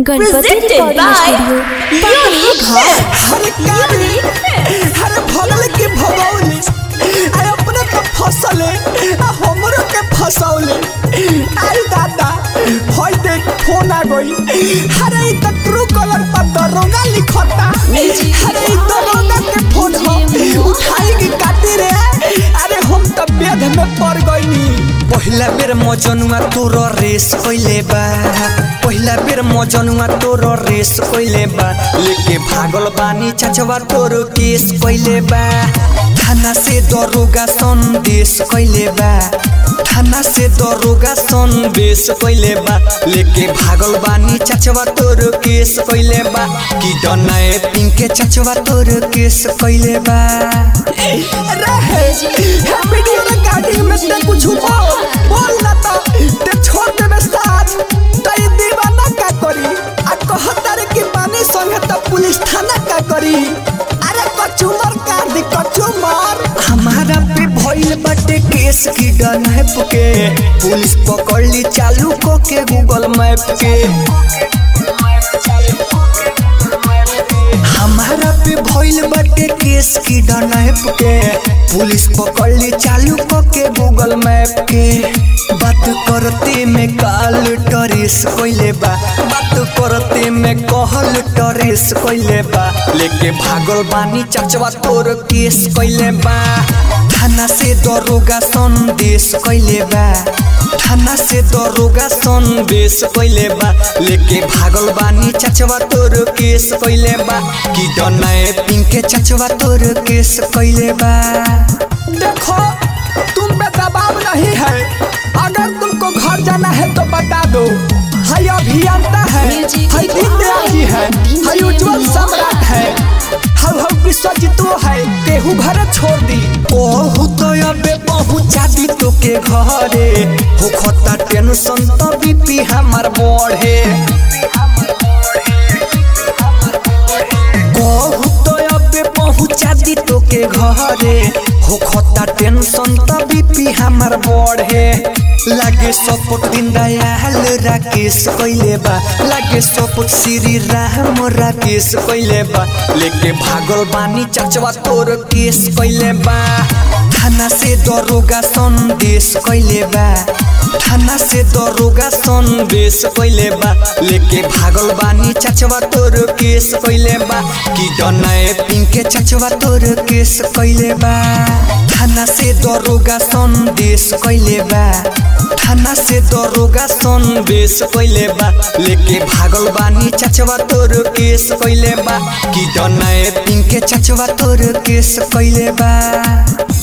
गणपति हर भगल के भगौली अरे अपने के फसले हमरो के फसौले आई दादा होय देख फोन आ गई अरे इ त ट्रू कलर पर दरोगा लिखता अरे इ दरोगा के फोन हो उठाई के काटी रे अरे हम त बेद में पड़ गईनी पहिला बेर मजनुआ तोर रेस कइले बा पहिला बेर मजनुआ तोर रेस कइले बा लेके भागल बानी चाचवा तोर केस कइले बा थाना से दरोगा संदेश कइले बा थाना से दरोगा संदेश कइले बा लेके भागल बानी चाचवा तोर केस कइले बा कि डनाए पिंके चाचवा तोर केस कइले बा रहे वीडियो रिकॉर्डिंग में ते कुछ बोल ना ते छोड़ देबे साथ तई दीवाना का करी आ कहता रे कि माने संगे त पुलिस थाना का करी अरे कचुमर का दी कचुमर हमारा पे भइल बाटे केस की डन है पुके पुलिस पकड़ ली चालू को के गूगल मैप के हमारा पे भइल बाटे केस की डन है पुके पुलिस पकड़ ली चालू को के गूगल मैप के बात करते में काल टरेस कइले बा बात करते में कहल टरेस कइले बा लेके भागल बानी चाचवा तोर केस कइले बा थाना से दरोगा संदेश कइले बा थाना से दरोगा संदेश कइले बा लेके भागल बानी चाचवा तोर केस कइले बा कि डनाए पिंके चाचवा तोर केस कइले बा देखो तुम पे दबाव नहीं है अगर तुमको घर जाना है तो बता दो हाय अभियंता है हाय दीनदयाल जी है हाय उज्जवल सम्राट है हाउ विश्वजितो है केहू घर छोड़ दी ओहु तो अबे पहुंचा दी तो के घरे हो खता टेंशन तो बीपी हमार बढ़े ओहु तो अबे पहुंचा दी तो के घरे हो खता टेंशन तो बीपी हमार बढ़े लागे सपोर्ट दीनदयाल राकेश कइले बा लागे सपोर्ट श्री राम राकेश कइले बा लेके भागल बानी चाचवा तोर केस कइले बा थाना से दरोगा संदेश कइले बा थाना से दरोगा संदेश कइले बा लेके भागल बानी चाचवा तोर केस कइले बा कि डनाए पिंके चाचवा तोर केस कइले बा थाना से दरोगा संदेश कइले बा थाना से दरोगा संदेश कइले बा लेके भागल बानी चाचवा तोर केस कइले बा कि डनाए पिंके चाचवा तोर केस कइले बा।